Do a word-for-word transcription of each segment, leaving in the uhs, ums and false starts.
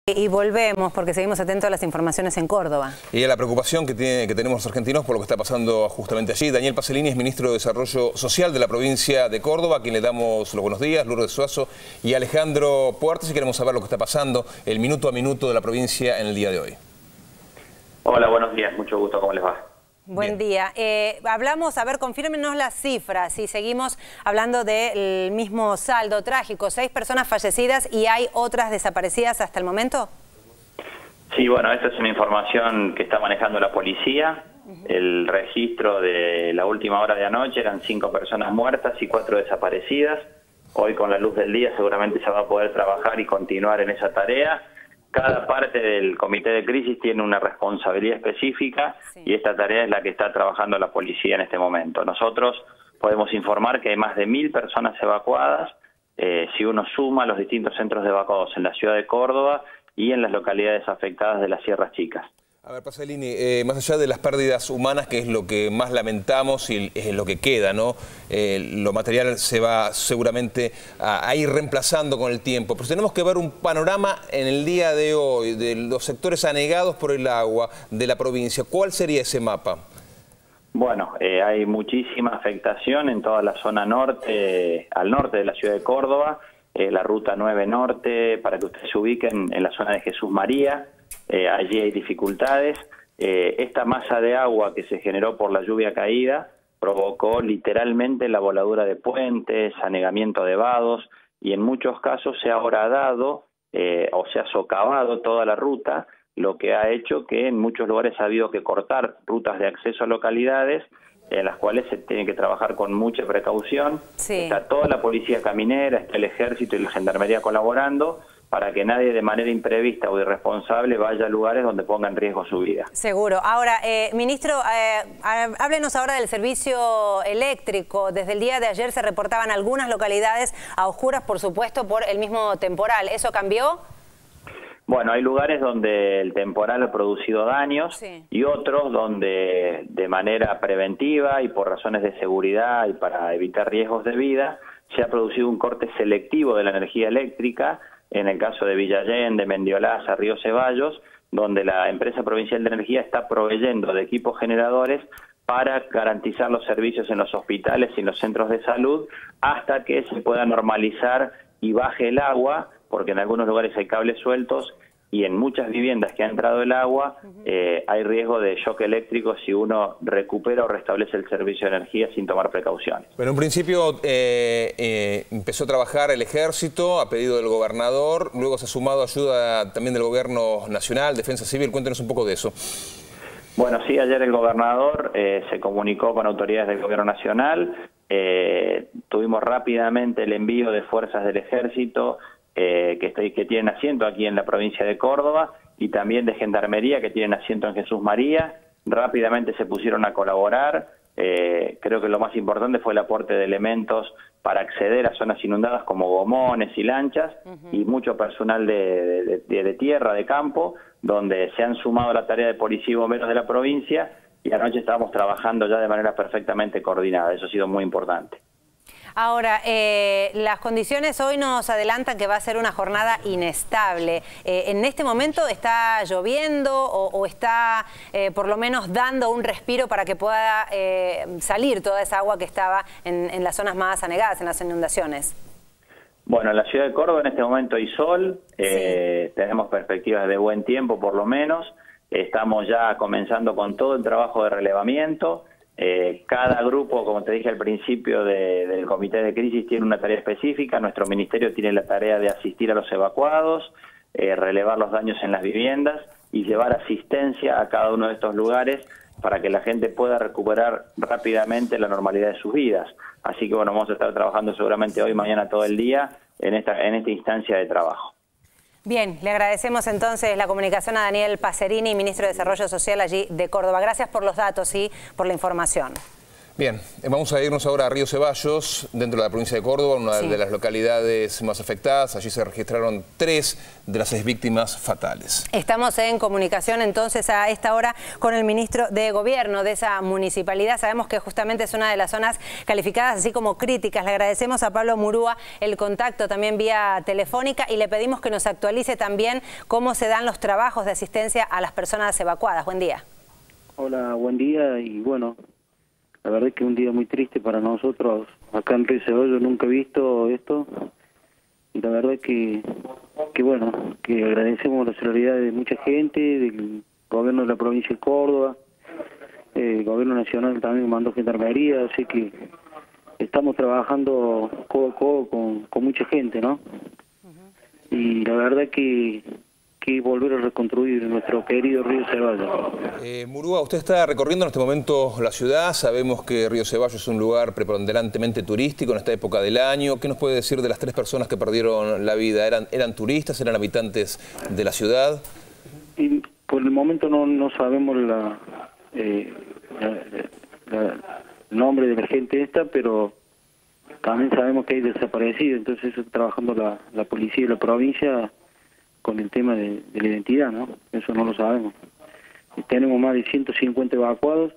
Y volvemos porque seguimos atentos a las informaciones en Córdoba. Y a la preocupación que, tiene, que tenemos los argentinos por lo que está pasando justamente allí. Daniel Pasolini es ministro de Desarrollo Social de la provincia de Córdoba, a quien le damos los buenos días, Lourdes Suazo y Alejandro Puertas, y queremos saber lo que está pasando, el minuto a minuto de la provincia en el día de hoy. Hola, buenos días, mucho gusto, ¿cómo les va? Buen Bien. día. Eh, hablamos, a ver, confírmenos las cifras, si seguimos hablando del mismo saldo trágico, seis personas fallecidas y hay otras desaparecidas hasta el momento. Sí, bueno, esta es una información que está manejando la policía. Uh-huh. El registro de la última hora de anoche eran cinco personas muertas y cuatro desaparecidas. Hoy, con la luz del día, seguramente se va a poder trabajar y continuar en esa tarea. Cada parte del comité de crisis tiene una responsabilidad específica, sí, y esta tarea es la que está trabajando la policía en este momento. Nosotros podemos informar que hay más de mil personas evacuadas, eh, si uno suma los distintos centros de evacuados en la ciudad de Córdoba y en las localidades afectadas de las Sierras Chicas. A ver, Pasolini, eh, más allá de las pérdidas humanas, que es lo que más lamentamos y es lo que queda, ¿no? Eh, lo material se va seguramente a, a ir reemplazando con el tiempo, pero tenemos que ver un panorama en el día de hoy de los sectores anegados por el agua de la provincia. ¿Cuál sería ese mapa? Bueno, eh, hay muchísima afectación en toda la zona norte, al norte de la ciudad de Córdoba, eh, la ruta nueve norte, para que ustedes se ubiquen en la zona de Jesús María. Eh, allí hay dificultades. Eh, esta masa de agua que se generó por la lluvia caída provocó literalmente la voladura de puentes, anegamiento de vados, y en muchos casos se ha horadado eh, o se ha socavado toda la ruta, lo que ha hecho que en muchos lugares ha habido que cortar rutas de acceso a localidades en las cuales se tiene que trabajar con mucha precaución. Sí. Está toda la policía caminera, está el ejército y la gendarmería colaborando para que nadie de manera imprevista o irresponsable vaya a lugares donde ponga en riesgo su vida. Seguro. Ahora, eh, ministro, eh, háblenos ahora del servicio eléctrico. Desde el día de ayer se reportaban algunas localidades a oscuras, por supuesto, por el mismo temporal. ¿Eso cambió? Bueno, hay lugares donde el temporal ha producido daños, sí, y otros donde de manera preventiva y por razones de seguridad y para evitar riesgos de vida se ha producido un corte selectivo de la energía eléctrica. En el caso de Villa Allende, Mendiolaza, Río Ceballos, donde la empresa provincial de energía está proveyendo de equipos generadores para garantizar los servicios en los hospitales y en los centros de salud hasta que se pueda normalizar y baje el agua, porque en algunos lugares hay cables sueltos y en muchas viviendas que ha entrado el agua eh, hay riesgo de shock eléctrico si uno recupera o restablece el servicio de energía sin tomar precauciones. Pero en un principio eh, eh, empezó a trabajar el ejército a pedido del gobernador, luego se ha sumado ayuda también del gobierno nacional, Defensa Civil. Cuéntenos un poco de eso. Bueno, sí, ayer el gobernador eh, se comunicó con autoridades del gobierno nacional, eh, tuvimos rápidamente el envío de fuerzas del ejército, Eh, que, estoy, que tienen asiento aquí en la provincia de Córdoba, y también de Gendarmería, que tienen asiento en Jesús María. Rápidamente se pusieron a colaborar. Eh, creo que lo más importante fue el aporte de elementos para acceder a zonas inundadas como gomones y lanchas, uh-huh, y mucho personal de, de, de, de tierra, de campo, donde se han sumado a la tarea de policía y bomberos de la provincia, y anoche estábamos trabajando ya de manera perfectamente coordinada. Eso ha sido muy importante. Ahora, eh, las condiciones hoy nos adelantan que va a ser una jornada inestable. Eh, ¿En este momento está lloviendo o, o está eh, por lo menos dando un respiro para que pueda eh, salir toda esa agua que estaba en, en las zonas más anegadas, en las inundaciones? Bueno, en la ciudad de Córdoba en este momento hay sol, eh, sí, tenemos perspectivas de buen tiempo por lo menos, estamos ya comenzando con todo el trabajo de relevamiento. Eh, cada grupo, como te dije al principio, de, del comité de crisis tiene una tarea específica. Nuestro ministerio tiene la tarea de asistir a los evacuados, eh, relevar los daños en las viviendas y llevar asistencia a cada uno de estos lugares para que la gente pueda recuperar rápidamente la normalidad de sus vidas. Así que bueno, vamos a estar trabajando seguramente hoy, mañana, todo el día en esta, en esta instancia de trabajo. Bien, le agradecemos entonces la comunicación a Daniel Pasolini, ministro de Desarrollo Social allí de Córdoba. Gracias por los datos y por la información. Bien, vamos a irnos ahora a Río Ceballos, dentro de la provincia de Córdoba, una sí. de las localidades más afectadas. Allí se registraron tres de las seis víctimas fatales. Estamos en comunicación entonces a esta hora con el ministro de Gobierno de esa municipalidad. Sabemos que justamente es una de las zonas calificadas así como críticas. Le agradecemos a Pablo Murúa el contacto también vía telefónica y le pedimos que nos actualice también cómo se dan los trabajos de asistencia a las personas evacuadas. Buen día. Hola, buen día y bueno... La verdad es que es un día muy triste para nosotros. Acá en Río Ceballos nunca he visto esto. Y la verdad es que, que bueno, que agradecemos la solidaridad de mucha gente, del gobierno de la provincia de Córdoba, eh, el gobierno nacional también mandó gendarmería, así que estamos trabajando codo a codo con, con mucha gente, ¿no? Uh-huh. Y la verdad que... que volver a reconstruir nuestro querido Río Ceballos. Eh, Murúa, usted está recorriendo en este momento la ciudad, sabemos que Río Ceballos es un lugar preponderantemente turístico en esta época del año. ¿Qué nos puede decir de las tres personas que perdieron la vida? ¿Eran, eran turistas, eran habitantes de la ciudad? Y por el momento no, no sabemos la, eh, la, la, el nombre de la gente esta, pero también sabemos que hay desaparecidos, entonces está trabajando la, la policía de la provincia con el tema de, de la identidad, ¿no? Eso no lo sabemos. Y tenemos más de ciento cincuenta evacuados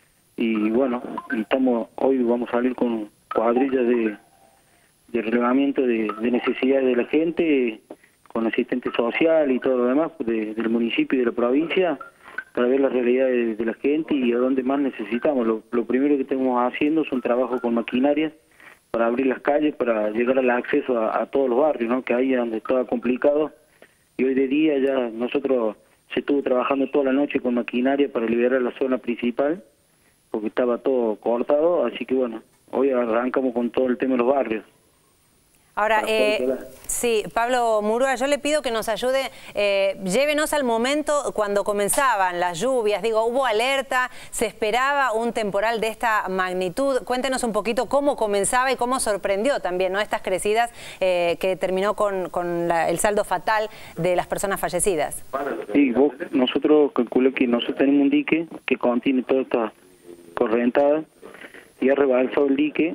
y bueno, y estamos hoy vamos a salir con cuadrillas de, de relevamiento de, de necesidades de la gente, con asistente social y todo lo demás de, del municipio y de la provincia, para ver la realidad de, de la gente y a dónde más necesitamos. Lo, lo primero que estamos haciendo es un trabajo con maquinaria para abrir las calles, para llegar al acceso a, a todos los barrios, ¿no? Que ahí es donde estaba complicado. Y hoy de día ya nosotros se estuvo trabajando toda la noche con maquinaria para liberar la zona principal, porque estaba todo cortado, así que bueno, hoy arrancamos con todo el tema de los barrios. Ahora, eh, sí, Pablo Murúa, yo le pido que nos ayude, eh, llévenos al momento cuando comenzaban las lluvias, digo, hubo alerta, se esperaba un temporal de esta magnitud. Cuéntenos un poquito cómo comenzaba y cómo sorprendió también, ¿no?, estas crecidas eh, que terminó con, con la, el saldo fatal de las personas fallecidas. Sí, vos, nosotros calculamos que nosotros tenemos un dique que contiene toda esta correntada y ha rebalsado el dique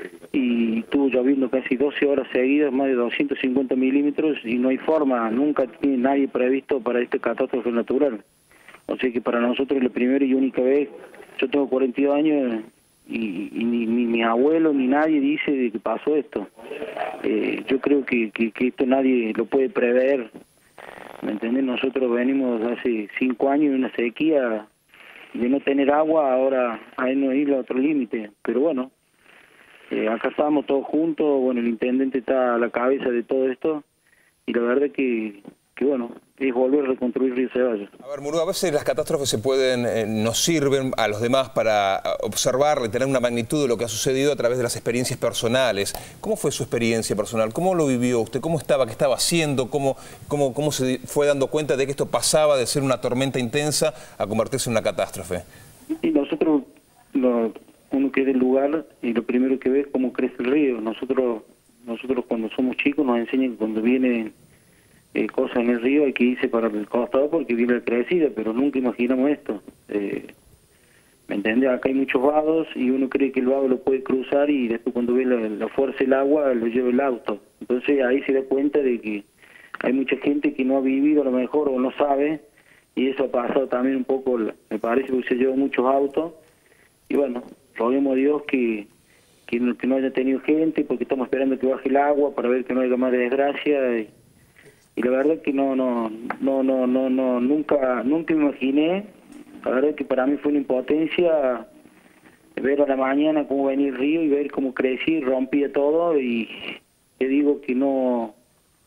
y estuvo lloviendo casi doce horas seguidas, más de doscientos cincuenta milímetros, y no hay forma, nunca tiene nadie previsto para esta catástrofe natural. O sea que para nosotros es la primera y única vez. Yo tengo cuarenta y dos años y, y ni, ni mi abuelo ni nadie dice de que pasó esto. Eh, yo creo que, que, que esto nadie lo puede prever, ¿me entiendes? Nosotros venimos hace cinco años de una sequía, de no tener agua, ahora hay no ir a otro límite, pero bueno. Eh, acá estamos todos juntos, bueno, el intendente está a la cabeza de todo esto y la verdad que, que bueno, es volver a reconstruir Río Ceballos. A ver, Murúa, a veces las catástrofes se pueden, eh, nos sirven a los demás para observar y tener una magnitud de lo que ha sucedido a través de las experiencias personales. ¿Cómo fue su experiencia personal? ¿Cómo lo vivió usted? ¿Cómo estaba? ¿Qué estaba haciendo? ¿Cómo, cómo, cómo se fue dando cuenta de que esto pasaba de ser una tormenta intensa a convertirse en una catástrofe? Y nosotros... Lo... uno que es del lugar y lo primero que ve es cómo crece el río. Nosotros nosotros cuando somos chicos nos enseñan que cuando vienen eh, cosas en el río hay que irse para el costado porque viene la crecida, pero nunca imaginamos esto. Eh, ¿Me entiendes? Acá hay muchos vados y uno cree que el vado lo puede cruzar y después cuando ve la, la fuerza del agua lo lleva el auto. Entonces ahí se da cuenta de que hay mucha gente que no ha vivido a lo mejor o no sabe, y eso ha pasado también un poco, me parece, que se llevan muchos autos y bueno, roguemos a Dios que, que, no, que no haya tenido gente, porque estamos esperando que baje el agua para ver que no haya más desgracia. Y, y la verdad que no, no, no, no, no, no, nunca, nunca me imaginé. La verdad que para mí fue una impotencia ver a la mañana cómo venía el río y ver cómo crecía y rompía todo. Y te digo que no,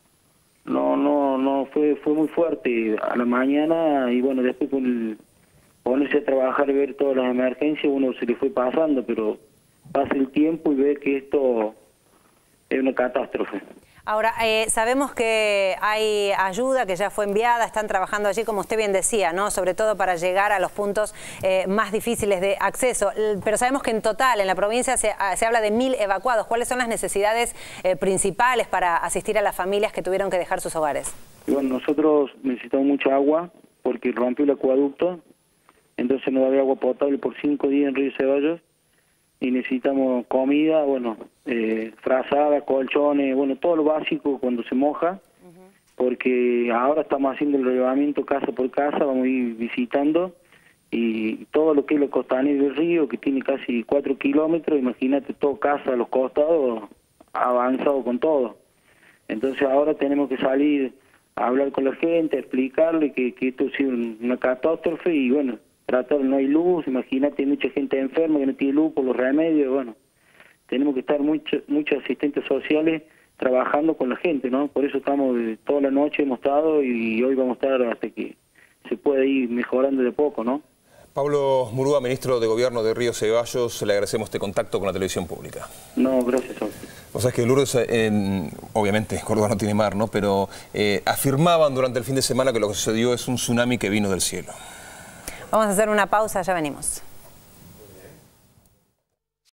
no, no, no fue, fue muy fuerte a la mañana y bueno, después con el ponerse a trabajar y ver todas las emergencias, uno se le fue pasando, pero pasa el tiempo y ve que esto es una catástrofe. Ahora, eh, sabemos que hay ayuda que ya fue enviada, están trabajando allí, como usted bien decía, ¿no?, sobre todo para llegar a los puntos eh, más difíciles de acceso, pero sabemos que en total en la provincia se, se habla de mil evacuados. ¿Cuáles son las necesidades eh, principales para asistir a las familias que tuvieron que dejar sus hogares? Y bueno, nosotros necesitamos mucha agua porque rompió el acueducto. Entonces no había agua potable por cinco días en Río Ceballos. y necesitamos comida, bueno, eh, frazada, colchones, bueno, todo lo básico cuando se moja, porque ahora estamos haciendo el relevamiento casa por casa, vamos a ir visitando, y todo lo que es lo costanero del río, que tiene casi cuatro kilómetros, imagínate, todo casa a los costados, avanzado con todo. Entonces ahora tenemos que salir a hablar con la gente, a explicarle que, que esto ha sido una catástrofe y bueno, tratar, no hay luz, imagínate, hay mucha gente enferma que no tiene luz por los remedios, bueno, tenemos que estar mucho, muchos asistentes sociales trabajando con la gente, ¿no? Por eso estamos de, toda la noche hemos estado y hoy vamos a estar hasta que se pueda ir mejorando de poco, ¿no? Pablo Murúa, ministro de Gobierno de Río Ceballos, le agradecemos este contacto con la televisión pública. No, gracias a usted. O sea, es que Lourdes, eh, obviamente Córdoba no tiene mar, ¿no? Pero eh, afirmaban durante el fin de semana que lo que sucedió es un tsunami que vino del cielo. Vamos a hacer una pausa, ya venimos.